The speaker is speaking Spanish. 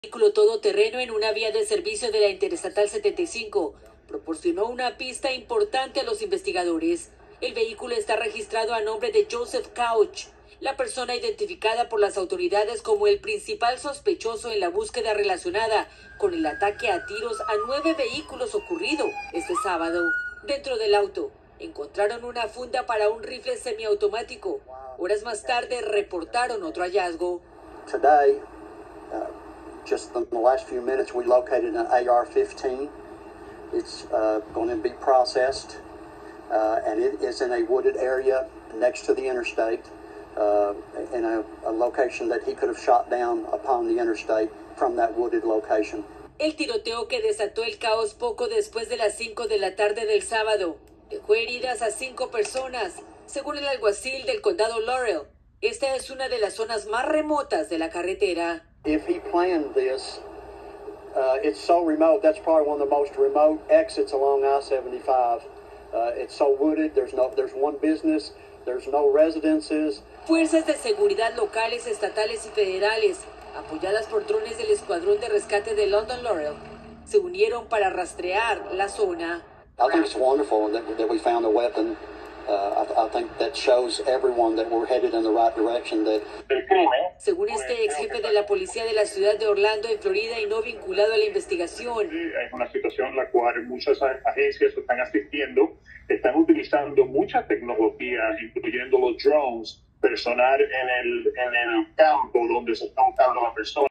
Vehículo todoterreno en una vía de servicio de la Interestatal 75 proporcionó una pista importante a los investigadores. El vehículo está registrado a nombre de Joseph Couch, la persona identificada por las autoridades como el principal sospechoso en la búsqueda relacionada con el ataque a tiros a 9 vehículos ocurrido este sábado. Dentro del auto encontraron una funda para un rifle semiautomático. Horas más tarde reportaron otro hallazgo. Just in the last few minutes, we located an AR-15. It's going to be processed, and it is in a wooded area next to the interstate, in a location that he could have shot down upon the interstate from that wooded location. El tiroteo que desató el caos poco después de las 5 de la tarde del sábado dejó heridas a 5 personas, según el alguacil del condado Laurel. Esta es una de las zonas más remotas de la carretera. If he planned this, it's so remote. That's probably one of the most remote exits along I-75. It's so wooded. There's one business. There's no residences. Fuerzas de seguridad locales, estatales y federales, apoyadas por drones del Escuadrón de Rescate de London Laurel, se unieron para rastrear la zona. I think it's wonderful that we found a weapon. I think that shows everyone that we're headed in the right direction. Según este ex jefe de la policía de la ciudad de Orlando, en Florida, y no vinculado a la investigación, es una situación en la cual muchas agencias están asistiendo, están utilizando mucha tecnología, incluyendo los drones, personal en el campo donde se está buscando a la persona.